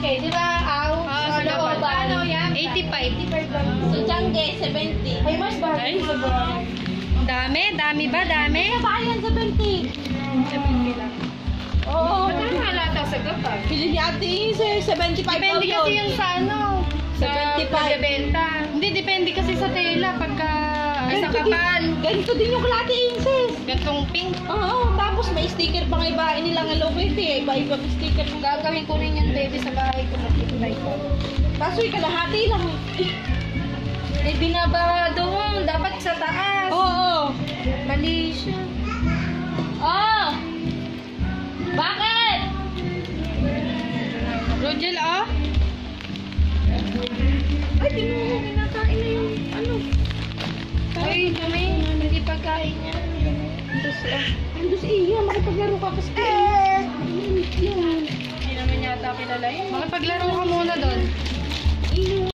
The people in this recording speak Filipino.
Di ba? Sa Gapan. Ano yan? 85. 85 lang. So, Tiangge, 70. Ay, mas bagay sa brown. Dami ba? Dami? Bakit yan 70? 70 lang. Oo. Magkano halata sa Gapan? Pili ni Ate Inse, 75 Depende daw kasi yun. yung sa ano. Sa 75. pagbebenta. Hindi, depende kasi sa tela. Pagka Ay, sa Ganito din- Kapan. Ganito din yung kala Ate Inse. gantong pink. Oo, tapos may sticker pang ibahin nilang Hello Kitty. Iba-iba sticker. Gagawin ko rin yung baby sa bahay ko. Makikitay ko. Kaso ikalahati lang. May binaba doon. Dapat sa taas. Oo. Mali siya. Oh! Bakit? Rogel, oh. Ay, kinakain na yung ano. Ay, kami. Hindi pagkain niya. Tapos, Ando si Iya, makipaglaro ka kasi. hindi naman yata kilala yun. Makipaglaro ka muna doon.